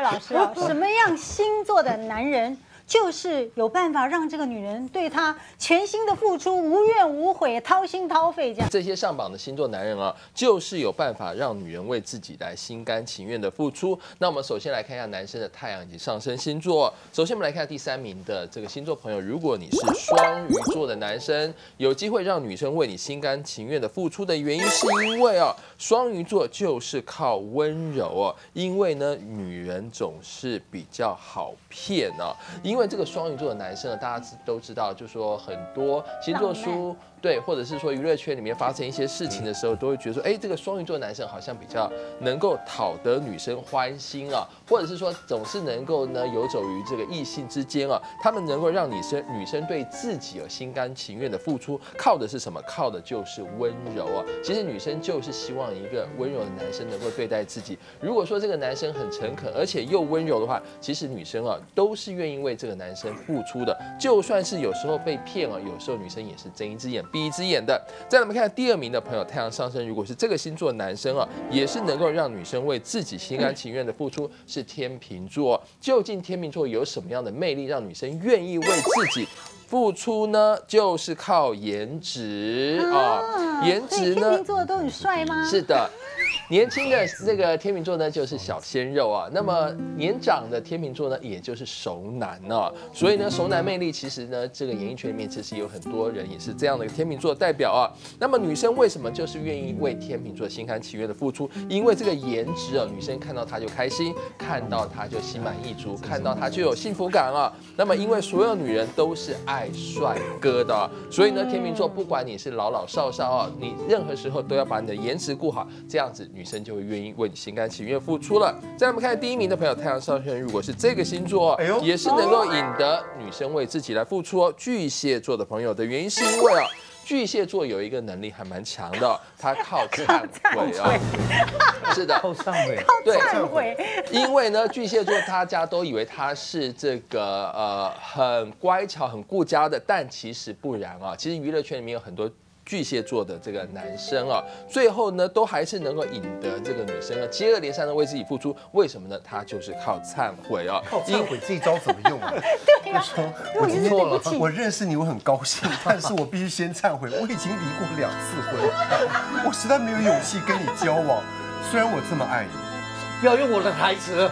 位老师啊，什么样星座的男人就是有办法让这个女人对他全心的付出，无怨无悔，掏心掏肺这样？ 这些上榜的星座男人啊，就是有办法让女人为自己来心甘情愿的付出。那我们首先来看一下男生的太阳以及上升星座。首先我们来看第3名的这个星座朋友，如果你是双鱼座的男生，有机会让女生为你心甘情愿的付出的原因，是因为啊，双鱼座就是靠温柔哦。因为呢，女人总是比较好骗啊。因为这个双鱼座的男生呢，大家都知道，就说很多星座书。对，或者是说娱乐圈里面发生一些事情的时候，都会觉得说，哎，这个双鱼座男生好像比较能够讨得女生欢心啊，或者是说总是能够呢游走于这个异性之间啊，他们能够让女生对自己有心甘情愿的付出，靠的是什么？靠的就是温柔啊。其实女生就是希望一个温柔的男生能够对待自己。如果说这个男生很诚恳，而且又温柔的话，其实女生啊都是愿意为这个男生付出的。就算是有时候被骗啊，有时候女生也是睁一只眼闭一只眼的。再来我们看第2名的朋友，太阳上升，如果是这个星座的男生啊，也是能够让女生为自己心甘情愿的付出，是天秤座。究竟天秤座有什么样的魅力，让女生愿意为自己付出呢？就是靠颜值啊，颜值呢， 天秤座都很帅吗？ 是的。年轻的这个天秤座呢，就是小鲜肉啊。那么年长的天秤座呢，也就是熟男啊。所以呢，熟男魅力其实呢，这个演艺圈里面其实有很多人也是这样的一个天秤座代表啊。那么女生为什么就是愿意为天秤座心甘情愿的付出？因为这个颜值啊，女生看到他就开心，看到他就心满意足，看到他就有幸福感啊。那么因为所有女人都是爱帅哥的啊，所以呢，天秤座不管你是老老少少啊，你任何时候都要把你的颜值顾好，这样子女生就会愿意为你心甘情愿付出了。再来我们看第1名的朋友，太阳上升，如果是这个星座，也是能够引得女生为自己来付出哦。巨蟹座的朋友的原因是因为啊，巨蟹座有一个能力还蛮强的，他靠忏悔啊。是的， 靠忏悔， 对， 忏悔。 因为呢，巨蟹座大家都以为他是这个很乖巧、很顾家的，但其实不然啊。其实娱乐圈里面有很多巨蟹座的这个男生啊，最后呢都还是能够引得这个女生啊接二连三的为自己付出。为什么呢？他就是靠忏悔啊。 靠忏悔这一招怎么用啊？ 对呀， 我已经错了， 我认识你，我很高兴，但是我必须先忏悔，我已经离过2次婚，我实在没有勇气跟你交往，虽然我这么爱你。 不要用我的台词。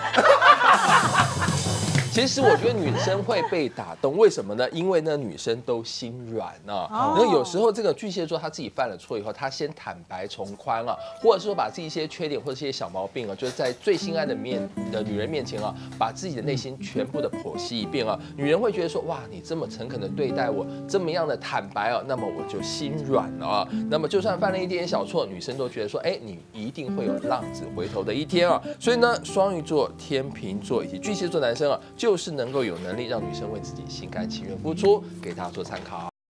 其实我觉得女生会被打动，为什么呢？因为呢，女生都心软啊。然后有时候这个巨蟹座他自己犯了错以后，他先坦白从宽啊，或者说把自己一些缺点或者一些小毛病啊，就是在最心爱的女人面前啊，把自己的内心全部的剖析一遍啊。女人会觉得说，哇，你这么诚恳的对待我，这么样的坦白啊，那么我就心软了啊。那么就算犯了一点小错，女生都觉得说，哎，你一定会有浪子回头的一天啊。所以呢，双鱼座、天秤座以及巨蟹座男生啊，就是能够有能力让女生为自己心甘情愿付出，给大家做参考。